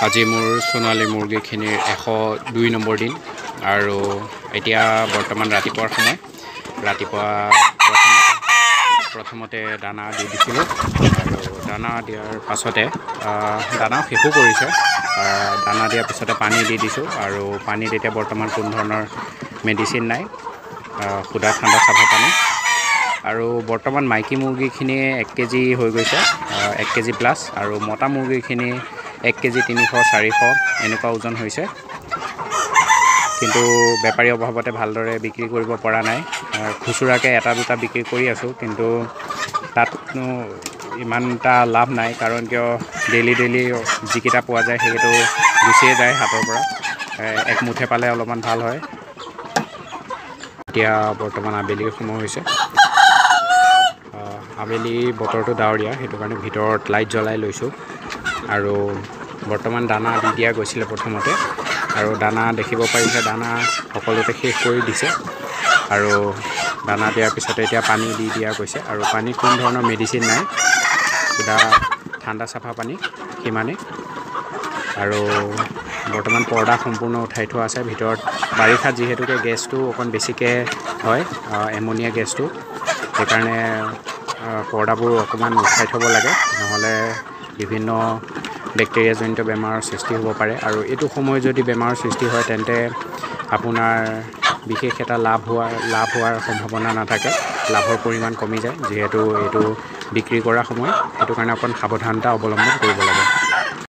আজি মোৰ সোণালী মুৰ্গীখিনিৰ 102 নম্বৰ দিন আৰু এতিয়া বৰ্তমান ৰাতিপুৱাৰ সময়। ৰাতিপুৱা প্ৰথমতে দানা দি দিছিলোঁ আৰু দানা দিয়াৰ পাছতে দানা শেষো কৰিছে। দানা দিয়াৰ পিছতে পানী দি দিছোঁ আৰু পানীত এতিয়া বৰ্তমান কোনো ধৰণৰ মেডিচিন নাই, সুদা ঠাণ্ডা চাফা পানী। আৰু বৰ্তমান মাইকী মুৰ্গীখিনিয়ে 1 কেজি হৈ গৈছে, 1 কেজি প্লাছ, আৰু মতা মুৰ্গীখিনি 1 কেজি 300-400 এনেকুৱা ওজন হৈছে। কিন্তু বেপাৰী অভাৱতে ভালদৰে বিক্ৰী কৰিব পৰা নাই। খুচুৰাকৈ এটা দুটা বিক্ৰী কৰি আছোঁ, কিন্তু তাতনো ইমানটা লাভ নাই, কাৰণ কিয় ডেইলি যিকেইটা পোৱা যায় সেইটো গুচিয়ে যায় হাতৰ পৰা। একমুঠে পালে অলপমান ভাল হয়। এতিয়া বৰ্তমান আবেলিৰ সময় হৈছে। আবেলি বতৰটো ডাৱৰীয়া, সেইটো কাৰণে ভিতৰত লাইট জ্বলাই লৈছোঁ। আৰু বৰ্তমান দানা দি দিয়া গৈছিলে প্ৰথমতে, আৰু দানা দেখিব পাৰিছে দানা সকলোতে শেষ কৰি দিছে। আৰু দানা দিয়াৰ পিছতে এতিয়া পানী দি দিয়া গৈছে, আৰু পানীত কোনো ধৰণৰ মেডিচিন নাই, সুদা ঠাণ্ডা চাফা পানী সিমানেই। আৰু বৰ্তমান পৰ্দা সম্পূৰ্ণ উঠাই থোৱা আছে ভিতৰত। বাৰিষাত যিহেতুকে গেছটো অকণ বেছিকৈ হয়, এমনিয়া গেছটো, সেইকাৰণে পৰ্দাবোৰ অকণমান উঠাই থ'ব লাগে, নহ'লে বিভিন্ন বেক্টেৰিয়াজনিত বেমাৰৰ সৃষ্টি হ'ব পাৰে। আৰু এইটো সময়ত যদি বেমাৰৰ সৃষ্টি হয় তেন্তে আপোনাৰ বিশেষ এটা লাভ হোৱাৰ সম্ভাৱনা নাথাকে, লাভৰ পৰিমাণ কমি যায়, যিহেতু এইটো বিক্ৰী কৰা সময়। সেইটো কাৰণে অকণ সাৱধানতা অৱলম্বন কৰিব লাগে।